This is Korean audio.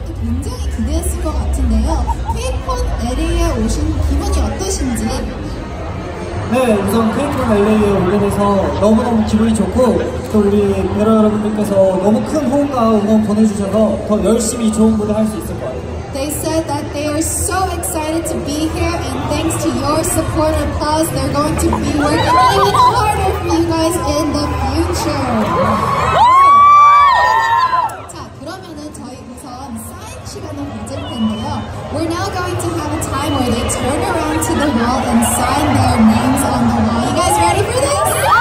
것도 굉장히 기대했을 것 같은데요. K-pop LA에 오신 기분이 어떠신지? 네, 우선 K-pop LA에 오게 돼서 너무너무 기분이 좋고 또 우리 배러 여러분들께서 너무 큰 호응과 응원 보내주셔서 더 열심히 좋은 무대 할 수 있을 것 같아요. They said that they are so excited to be here, and thanks to your support and applause, they're going to be working even harder for you guys in the future. 자, 그러면은 저희 우선 사인 시간을 가질 텐데요. We're now going to have a time where they turn around to the wall and sign their names on the wall. You guys ready for this?